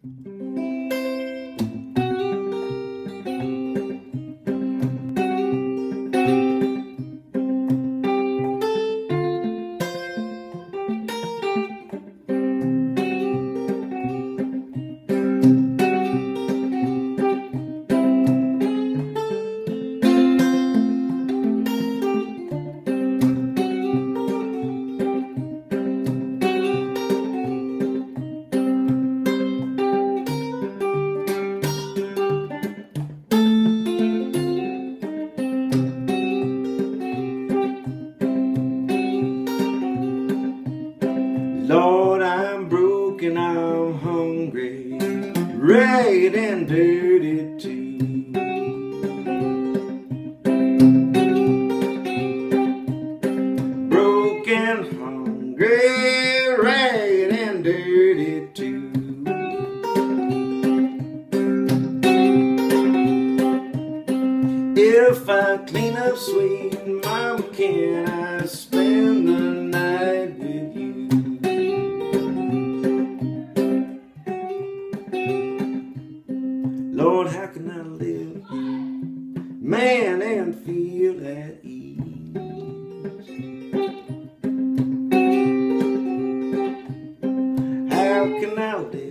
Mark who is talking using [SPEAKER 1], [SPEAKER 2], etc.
[SPEAKER 1] Lord, I'm broken, I'm hungry, ragged and dirty too. Broken, hungry, ragged and dirty too. If I clean up sweet, Mama, can I spend the night with you? Lord, how can I live, man, and feel at ease? How can I live?